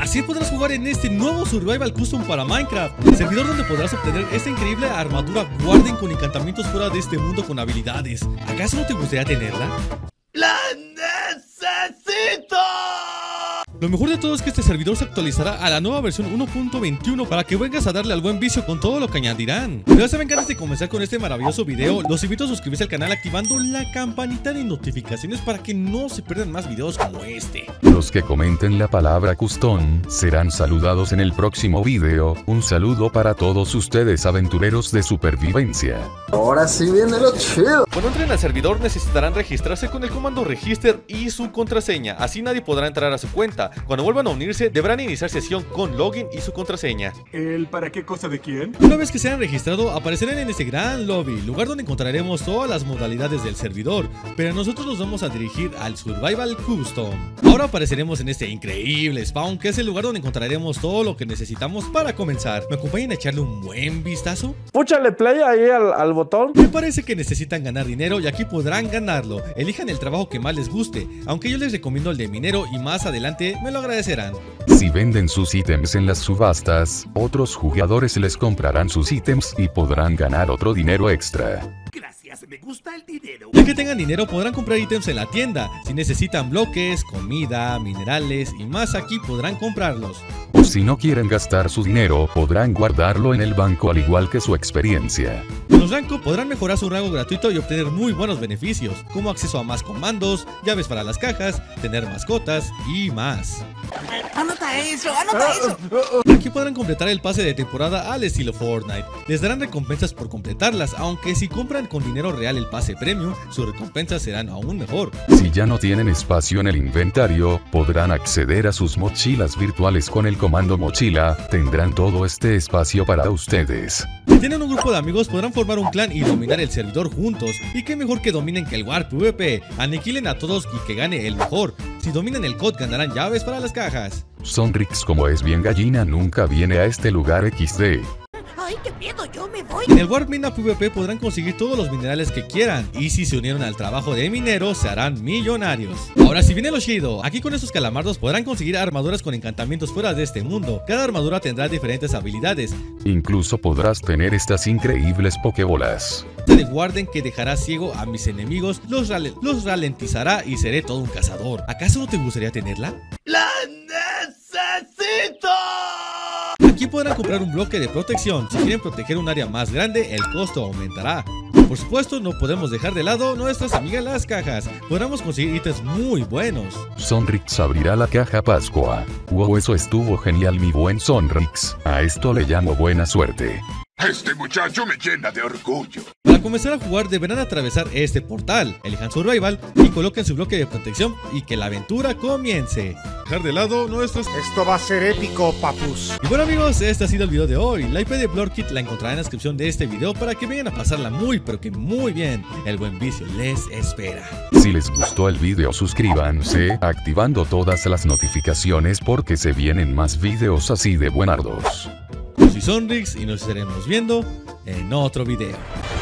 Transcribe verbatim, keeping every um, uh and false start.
Así podrás jugar en este nuevo Survival Custom para Minecraft, servidor donde podrás obtener esta increíble armadura Guardian con encantamientos fuera de este mundo con habilidades. ¿Acaso no te gustaría tenerla? ¡La necesito! Lo mejor de todo es que este servidor se actualizará a la nueva versión uno punto veintiuno para que vengas a darle al buen vicio con todo lo que añadirán. Pero ya saben que antes de comenzar con este maravilloso video, los invito a suscribirse al canal activando la campanita de notificaciones para que no se pierdan más videos como este. Los que comenten la palabra custom serán saludados en el próximo video. Un saludo para todos ustedes aventureros de supervivencia. Ahora sí viene lo chido. Cuando entren al servidor necesitarán registrarse con el comando register y su contraseña, así nadie podrá entrar a su cuenta. Cuando vuelvan a unirse deberán iniciar sesión con login y su contraseña. ¿El para qué cosa de quién? Una vez que se hayan registrado aparecerán en este gran lobby, lugar donde encontraremos todas las modalidades del servidor, pero nosotros nos vamos a dirigir al Survival Custom. Ahora apareceremos en este increíble spawn, que es el lugar donde encontraremos todo lo que necesitamos para comenzar. ¿Me acompañan a echarle un buen vistazo? Púchale play ahí al, al botón. Me parece que necesitan ganar dinero y aquí podrán ganarlo. Elijan el trabajo que más les guste, aunque yo les recomiendo el de minero y más adelante me lo agradecerán. Si venden sus ítems en las subastas, otros jugadores les comprarán sus ítems y podrán ganar otro dinero extra. Gracias, me gusta el dinero. Ya que tengan dinero podrán comprar ítems en la tienda. Si necesitan bloques, comida, minerales y más, aquí podrán comprarlos. O si no quieren gastar su dinero, podrán guardarlo en el banco al igual que su experiencia. Con los Ranko podrán mejorar su rango gratuito y obtener muy buenos beneficios, como acceso a más comandos, llaves para las cajas, tener mascotas y más. Anota eso, anota eso. Aquí podrán completar el pase de temporada al estilo Fortnite. Les darán recompensas por completarlas, aunque si compran con dinero real el pase premium, sus recompensas serán aún mejor. Si ya no tienen espacio en el inventario, podrán acceder a sus mochilas virtuales con el comando mochila. Tendrán todo este espacio para ustedes. Si tienen un grupo de amigos podrán formar un clan y dominar el servidor juntos. Y qué mejor que dominen que el War PvP. Aniquilen a todos y que gane el mejor. Si dominan el C O D ganarán llaves para las cajas. Sonrix, como es bien gallina, nunca viene a este lugar equis de. Ay, qué miedo, yo me voy. En el War Mina PvP podrán conseguir todos los minerales que quieran, y si se unieron al trabajo de minero se harán millonarios. Ahora si viene lo chido, aquí con estos calamardos podrán conseguir armaduras con encantamientos fuera de este mundo. Cada armadura tendrá diferentes habilidades. Incluso podrás tener estas increíbles pokebolas de Guardian que dejará ciego a mis enemigos, los, rale los ralentizará y seré todo un cazador. ¿Acaso no te gustaría tenerla? ¡La necesito! Aquí podrán comprar un bloque de protección. Si quieren proteger un área más grande, el costo aumentará. Por supuesto, no podemos dejar de lado nuestras amigas las cajas. Podremos conseguir ítems muy buenos. Sonrix abrirá la caja Pascua. Wow, eso estuvo genial, mi buen Sonrix. A esto le llamo buena suerte. Este muchacho me llena de orgullo. Para comenzar a jugar deberán atravesar este portal. Elijan Survival y coloquen su bloque de protección y que la aventura comience. Dejar de lado nuestros... Esto va a ser épico, papus. Y bueno amigos, este ha sido el video de hoy. La I P de Blurkit la encontrarán en la descripción de este video para que vengan a pasarla muy pero que muy bien. El buen vicio les espera. Si les gustó el video suscríbanse, activando todas las notificaciones porque se vienen más videos así de buenardos. Yo soy Sonrix y nos estaremos viendo en otro video.